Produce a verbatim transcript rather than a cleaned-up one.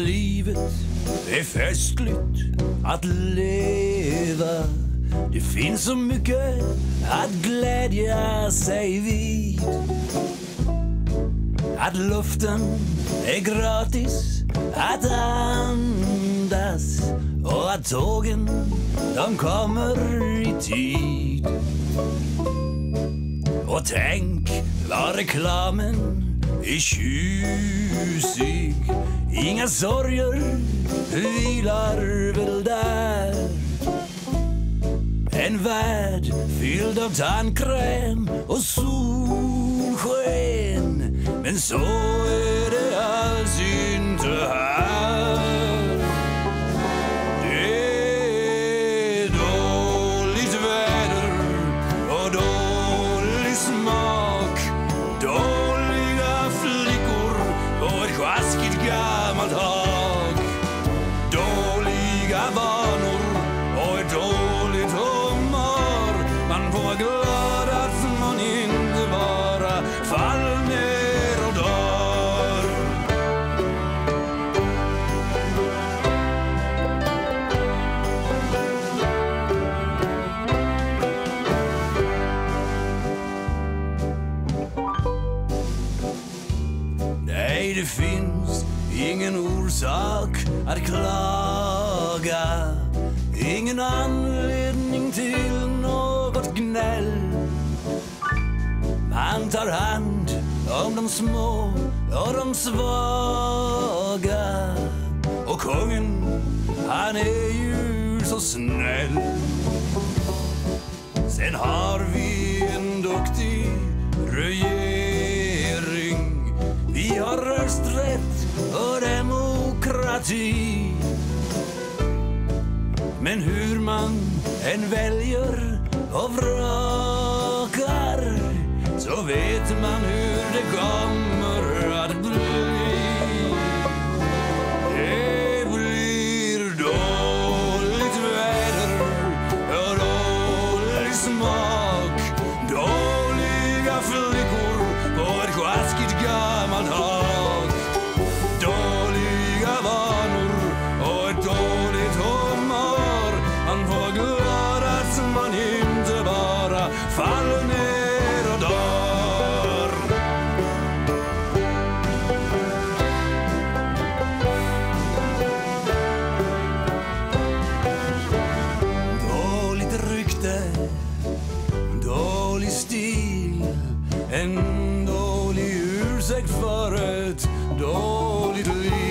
livet är festligt att leva. Det finns så mycket att glädja sig vid. Att luften är gratis att andas och att tågen, de kommer i tid. Och tänk vad reklamen är tjusig. Inga sorger vilar väl där. En värld fylld av tandkräm och solsken. Men så är det alls inte här. Det är dåligt väder och dålig smak. Dåliga flickor på ett sjaskigt gammalt hag. Dåliga vanor och ett dåligt humör. Man får vara glad att man inte bara faller ner och dör. Nej, det finns ingen orsak att klaga. Ingen anledning till något gnäll. Man tar hand om de små och de svaga. Och kungen, han är ju så snäll. Sen har vi en duktig regering. Vi har rösträtt och demokrati. Men hur man än väljer och vrakar, så vet man hur det kommer att bli. Det blir dåligt väder och dålig smak. Dåliga flickor på ett sjaskigt gammalt hag. Dåliga vanor och ett dåligt humör. Man får vara glad att man inte bara faller ner och dör. Dåligt rykte, dålig stil, en dålig ursäkt för ett dåligt liv.